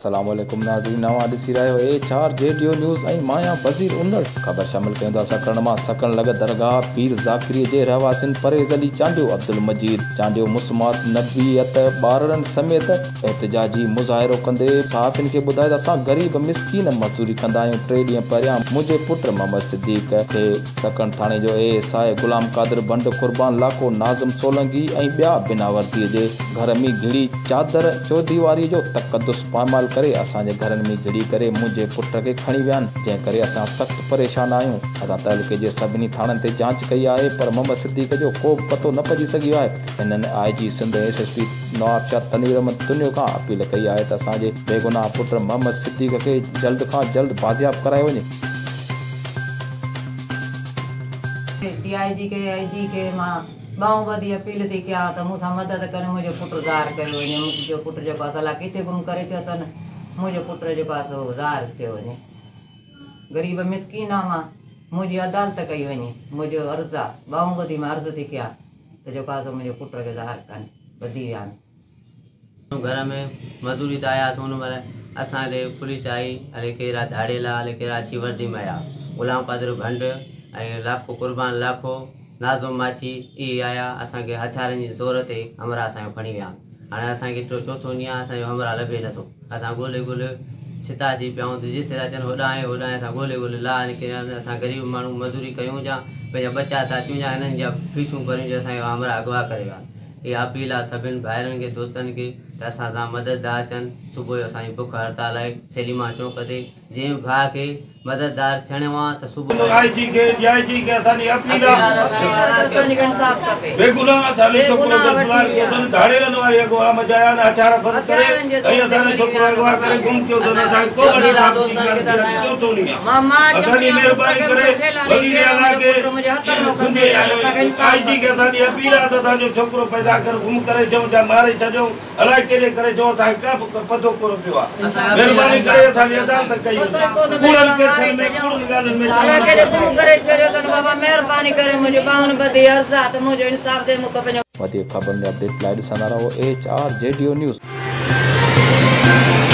अस्सलाम वालेकुम नाज़रीन, नवां ॾिसी रहियो HR JDO न्यूज़ ऐं माया वज़ीर उन्नड़ ख़बर शामिल कयूं था। सकण मां सकण लॻ दरगाह पीर ज़ाकिरी जे रहवासिन परेज़ अली चांडियो, अब्दुल मजीद चांडियो मुस्मात नबीयत ॿारनि समेत एहतिजाजी मुज़ाहिरो कंदे सहाफ़िन खे ॿुधायो त असां ग़रीब मिसकीन मज़दूरी कंदा आहियूं। 3 ॾींहं पहिरियां मुंहिंजे पुट मोहम्मद सिद्दीक़ खे सकण थाणे जो ASI गुलाम कादिर बंड कुर्बान लाखो नाज़िम सोलंगी ऐं ॿिया बिनावर्तीअ जे घर में घिड़ी चादर चौदीवारी जो तक़दुस पामाल करे असांजे घरनि में घिड़ी करे मुंहिंजे पुट खे खणी विया आहिनि, जंहिं करे असां सख़्तु परेशान आहियूं। असां तहलके जे सभिनी थाणनि ते जांच कई आहे, पर मोहम्मद सिद्दीक़ जो को बि पतो न पइजी सघियो आहे। हिननि IG सिंध SSP नवाब शाह तनवीर अहमद तुनियो खां अपील कई आहे त असांजे बेगुनाह पुट मोहम्मद सिद्दीक़ खे जल्द खां जल्द बाज़ियाब करायो वञे। DIG के मां बाऊं बदी अपील थी कयां त मूंसां मदद करे मुंहिंजो पुटु ज़ाहिर कयो वञे। मुंहिंजो पुटु जेको आहे अलाह किथे गुम करे चयो अथनि, मुंहिंजो पुटु जेको आहे सो ज़ाहिर थियो वञे। ग़रीब मिसकीन आहे, मां मुंहिंजी अदालत कई वञे। मुंहिंजो अर्ज़ु आहे, बाऊं बदी मां अर्ज़ु थी कयां त जेको आहे सो मुंहिंजो पुट खे ज़ाहिर कनि, वधी विया आहिनि। घर में मज़दूरी त आयासीं, हुन महिल असांजे पुलिस आई, हले केरा धाड़ेला, हले केरा अची वर्दी में आया। गुलाम कादिर भंड ऐं लाखो कुर्बान लाखो नाज़ो माची इहे आया। असांखे हथियारनि जी ज़ोर ते हमरा असांखे खणी विया। हाणे असांखे चोथों ॾींहुं आहे, असांजो हमरा लभे नथो। असां ॻोल्हे छिताजी पियूं त जिथे था चवनि होॾां आहे असां ॻोल्हे लाह निकिरी। असां ग़रीब माण्हू मज़दूरी कयूं जा, पंहिंजा बचा था अचूं जा, हिननि जा फीसूं भरियूं जा, असांजो हमरा अगवा करे विया। इहा अपील आहे सभिनि भाइरनि खे, दोस्तनि खे त असां सां मददगार थियनि। सुबुह जो असांजी बुख हड़ताल आहे सेलीमा चौक ते। जंहिं भाउ खे मददगार थियणो आहे त सुबुह IG के DIG के असांजी अपील असांखे इंसाफ़ खपे। बेगुनाह असांजो छोकिरो दरबार के अथनि धाड़ेलनि वारी अगवा मचाया न, हथियार बंदि करे ऐं असांजो छोकिरो अगवा करे गुम कयो अथनि। असांखे को चोथों ॾींहुं असांजी महिरबानी करे वज़ीर आला खे IG के असांजी अपील आहे त असांजो छोकिरो पैदा करे गुम करे चऊं या मारे छॾियूं, अलाए कहिड़े करे चऊं, असांखे का पतो कोन पियो आहे। महिरबानी करे असांजी अदालत कई मेहरबानी करे मुंहिंजी बाहुनि बदी अर्ज़ु आहे त मुंहिंजो इंसाफ़ दे। मूंखे पंहिंजो वधीक ख़बरुनि जा अपडेट लाइ ॾिसंदा रहो HR JDO न्यूज़।